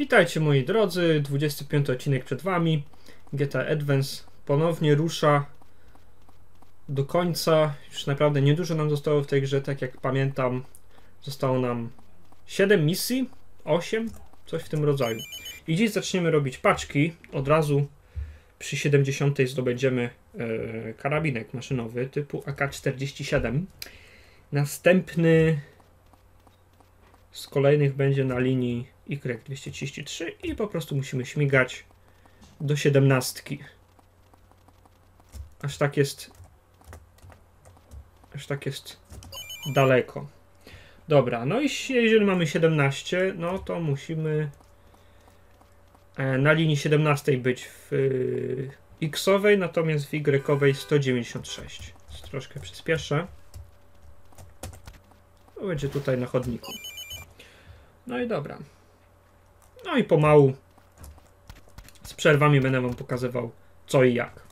Witajcie moi drodzy, 25 odcinek przed wami. GTA Advance ponownie rusza do końca. Już naprawdę niedużo nam zostało w tej grze, tak jak pamiętam. Zostało nam 7 misji, 8, coś w tym rodzaju. I dziś zaczniemy robić paczki. Od razu przy 70 zdobędziemy karabinek maszynowy typu AK-47. Następny z kolejnych będzie na linii Y233 i po prostu musimy śmigać do 17. Aż tak jest daleko. Dobra, no i jeżeli mamy 17, no to musimy na linii 17 być w X-owej, natomiast w Y-owej 196. Troszkę przyspieszę. To będzie tutaj na chodniku. No i dobra. No i pomału z przerwami będę wam pokazywał co i jak.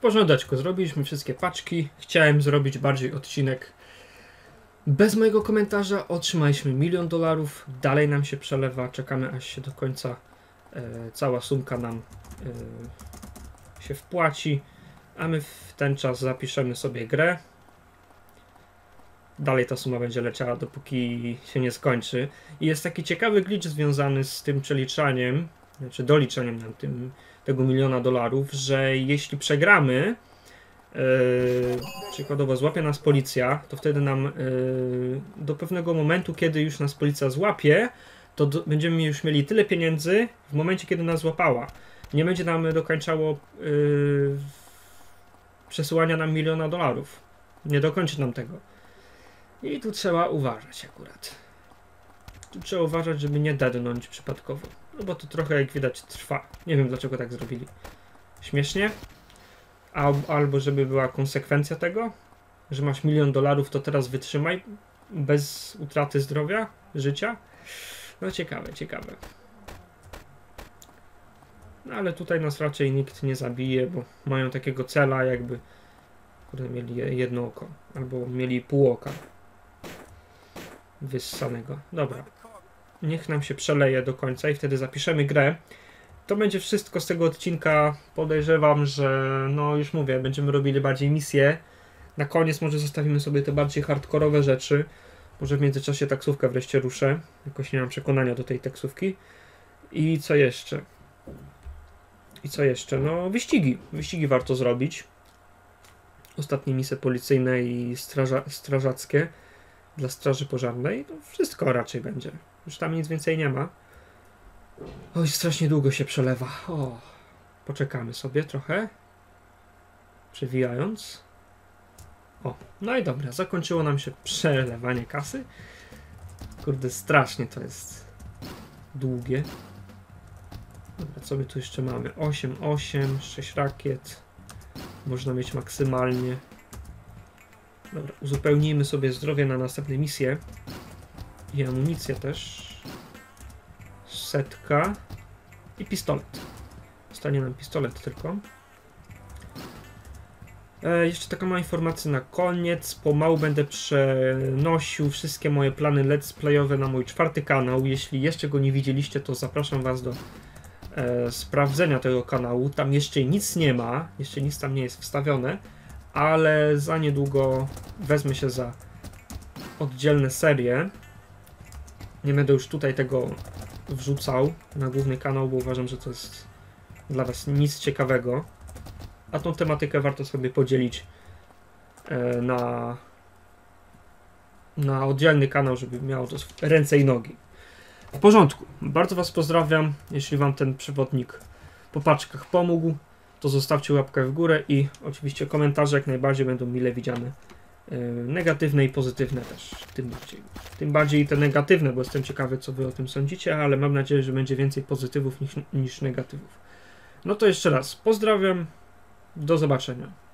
porządeczku, zrobiliśmy wszystkie paczki. Chciałem zrobić bardziej odcinek bez mojego komentarza. Otrzymaliśmy $1 000 000. Dalej nam się przelewa. Czekamy aż się do końca cała sumka nam się wpłaci. A my w ten czas zapiszemy sobie grę. Dalej ta suma będzie leciała, dopóki się nie skończy. I jest taki ciekawy glitch związany z tym przeliczaniem, znaczy doliczaniem nam tego $1 000 000, że jeśli przegramy, przykładowo złapie nas policja, to wtedy nam do pewnego momentu, kiedy już nas policja złapie, to będziemy już mieli tyle pieniędzy w momencie, kiedy nas złapała. Nie będzie nam dokończało przesyłania nam $1 000 000. Nie dokończy nam tego. I tu trzeba uważać akurat. Tu trzeba uważać, żeby nie dednąć przypadkowo. No bo to trochę, jak widać, trwa. Nie wiem, dlaczego tak zrobili. Śmiesznie. Albo żeby była konsekwencja tego, że masz $1 000 000, to teraz wytrzymaj bez utraty zdrowia, życia. No ciekawe, ciekawe. No ale tutaj nas raczej nikt nie zabije, bo mają takiego cela, jakby mieli jedno oko. Albo mieli pół oka wyssanego. Dobra. Niech nam się przeleje do końca i wtedy zapiszemy grę. To będzie wszystko z tego odcinka. Podejrzewam, że no już mówię, będziemy robili bardziej misje. Na koniec może zostawimy sobie te bardziej hardkorowe rzeczy. Może w międzyczasie taksówkę wreszcie ruszę. Jakoś nie mam przekonania do tej taksówki. I co jeszcze? I co jeszcze? No wyścigi. Wyścigi warto zrobić. Ostatnie misje policyjne i strażackie dla straży pożarnej. To wszystko raczej będzie. Już tam nic więcej nie ma. Oj, strasznie długo się przelewa. O, poczekamy sobie trochę. Przewijając. O, no i dobra, zakończyło nam się przelewanie kasy. Kurde, strasznie to jest długie. Dobra, co my tu jeszcze mamy? 8, 6 rakiet. Można mieć maksymalnie. Dobra, uzupełnijmy sobie zdrowie na następne misje. I amunicję też. 100 i pistolet. Zostanie nam pistolet tylko. Jeszcze taka mała informacja na koniec. Pomału będę przenosił wszystkie moje plany let's playowe na mój 4. kanał. Jeśli jeszcze go nie widzieliście, to zapraszam was do sprawdzenia tego kanału. Tam jeszcze nic nie ma. Jeszcze nic tam nie jest wstawione. Ale za niedługo wezmę się za oddzielne serie. Nie będę już tutaj tego wrzucał na główny kanał, bo uważam, że to jest dla was nic ciekawego. A tą tematykę warto sobie podzielić na oddzielny kanał, żeby miało to ręce i nogi. W porządku. Bardzo was pozdrawiam. Jeśli wam ten przewodnik po paczkach pomógł, to zostawcie łapkę w górę i oczywiście komentarze jak najbardziej będą mile widziane. Negatywne i pozytywne też, tym bardziej. Tym bardziej te negatywne, bo jestem ciekawy, co wy o tym sądzicie, ale mam nadzieję, że będzie więcej pozytywów niż negatywów. No to jeszcze raz pozdrawiam, do zobaczenia.